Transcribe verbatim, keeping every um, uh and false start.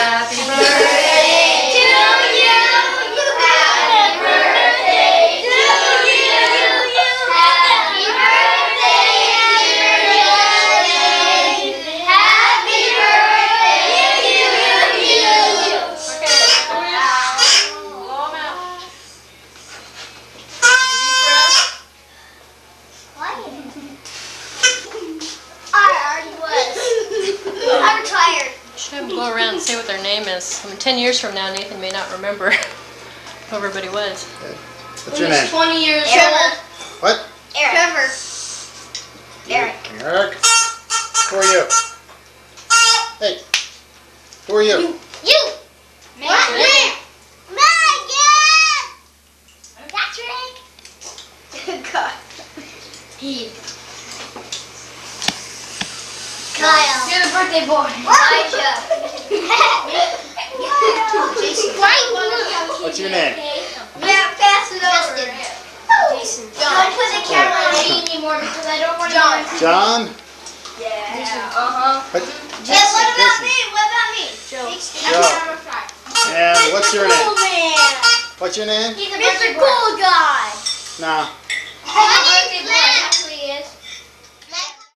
Happy birthday to you. Happy birthday to you. Happy birthday, dear Jolene. Happy birthday to you. Okay, blow them out. I already was. I'm retired. Should have them go around and say what their name is. I mean, ten years from now, Nathan may not remember who everybody was. Okay. What's your name? twenty years old. What? Eric. Trevor. Eric. Eric. Who are you? Hey. Who are you? You. Megan. Megan. That's right. Good God. He. Kyle. You're the birthday boy. Elijah. What's your name? Yeah, pass it over. Jason. Don't put the camera on me anymore because I don't want to. John. John? Yeah. Uh huh. What? Yeah, what about me? What about me? Joe. And what's your name? Cool man. What's your name? He's a Mister Cool Guy. Nah. Happy birthday, boy.